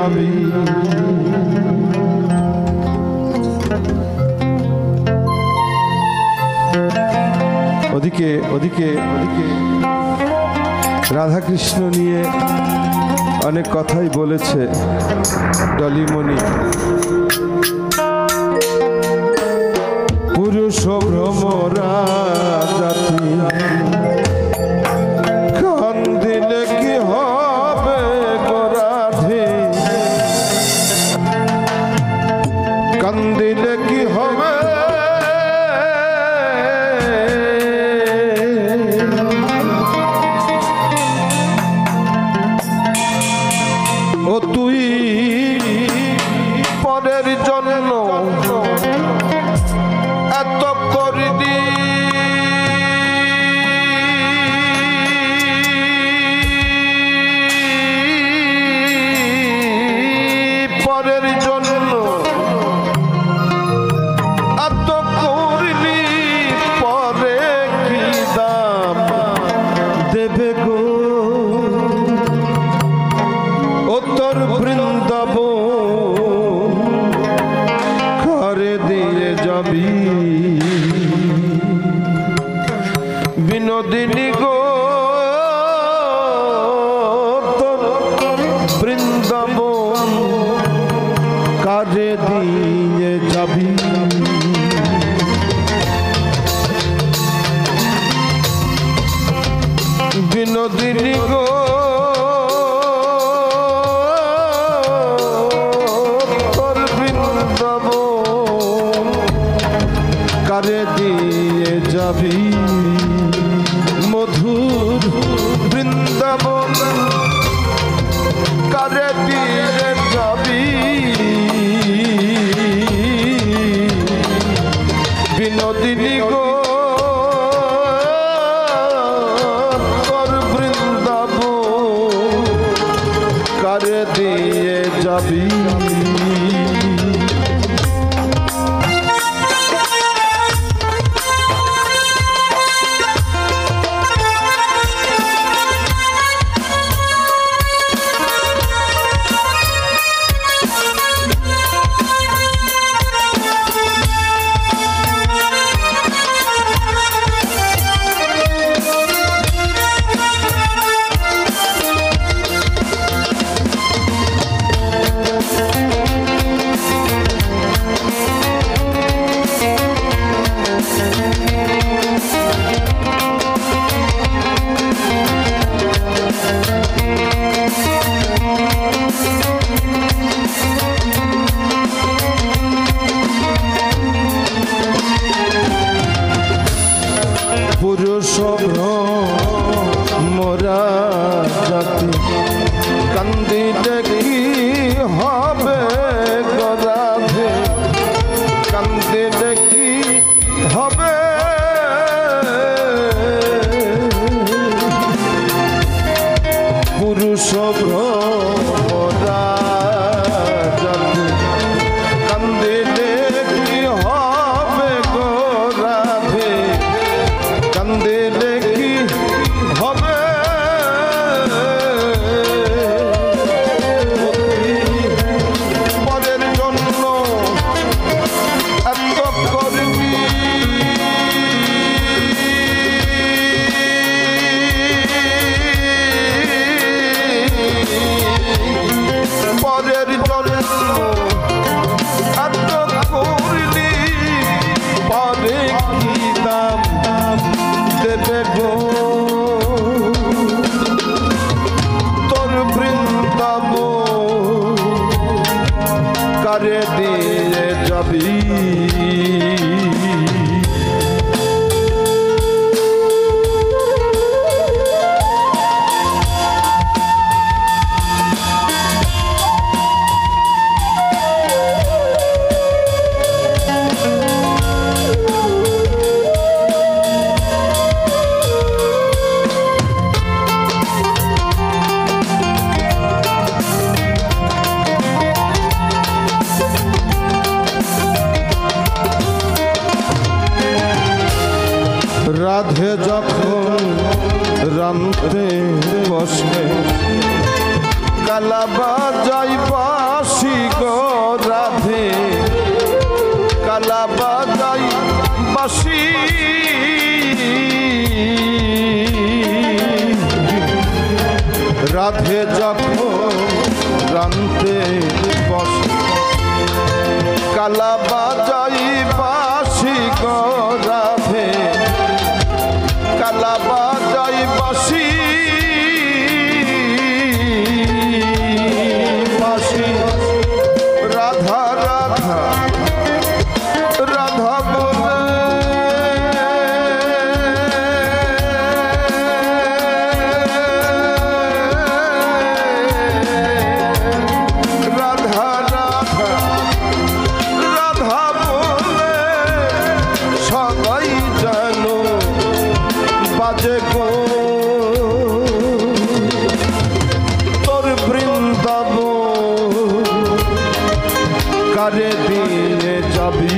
যাবি। ওদিকে ওদিকে ওদিকে রাধা কৃষ্ণ নিয়ে অনেক কথাই বলেছে ডলিমণি। পুরুষ ভ্রমরা জাতি কান্দিলে কি হবে গো রাধে, কান্দিলে কি হবে ও তুই পরের জন্য এত করদি, পরের জন্য এত করলি, পরে কি দাম দেবে গো ও তোর বৃন্দাবন ঘরে দিয়ে যাবি। বিনোদিনী গো তোর বৃন্দাবন কাজে দিয়ে যাবি। বিনোদিনী গো তোর বৃন্দাবন কাজে দিয়ে যাবি। মধুর বৃন্দাবন কাজে দিয়ে যাবি। বিনোদিনী গো তোর বৃন্দাবন কাজে দিয়ে যাবি। পুরুষ ভ্রমরা জাতি কান্দিলে কি হবে গো রাধে, কান্দিলে কি হবে পুরুষ ভ্রমরা জাতি কান্দিলে কি হবে গো রাধে, কান্দিলে কি হবে পরের জন্য এত করবি। পরের জন্য এত করলি, পরে কি দাম দেবে গো তোর বৃন্দাবন কারে দিয়ে যাবি। রাধে যখন রামতে বসে কালা বাজাই বাঁশি গো রাধে কালা বাজাই বাঁশি রাধে যখন রানতে বসে কালা বাজাই বাঁশি গো রাধে কালা বাজাই বাঁশি বাঁশি রাধা রাধা রাধা বলে রাধা রাধা রাধা বলে সবাই জানো বাজে গো তোর বৃন্দাবন কারে দিয়ে যাবি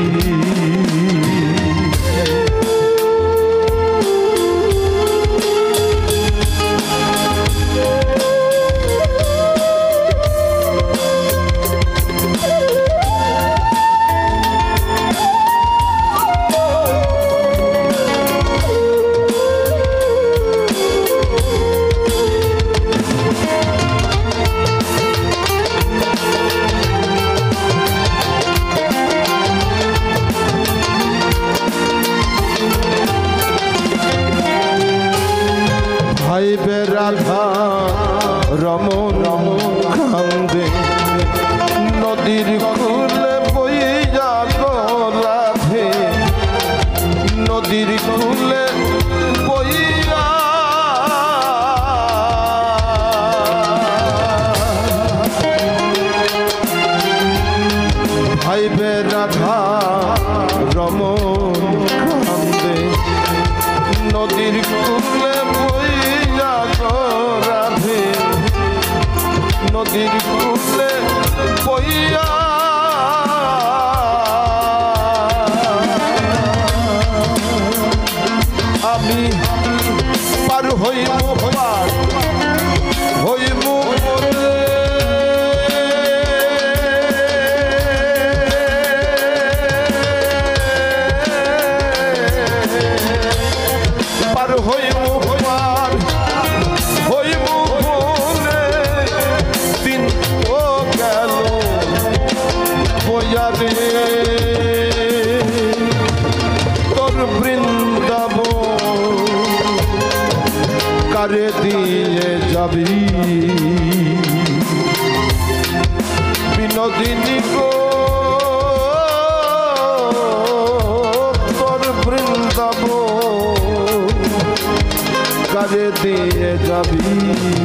ভাইবে রাধা রমন কান্দে নদীর কূলে বইয়া গো রাধে নদীর কূলে বইয়া ভাইবে রাধা রমন কান্দে নদীর কূলে বইয়া গো রাধে নদীর কূলে বইয়া আমি পার হইব পার হইব পার হইব পার হইব বলে দিন ও গেল বইয়া রে তোর বৃন্দাবন কারে দিয়ে যাবি বিনোদিনী গো তোর বৃন্দাবন কারে দিয়ে যাবি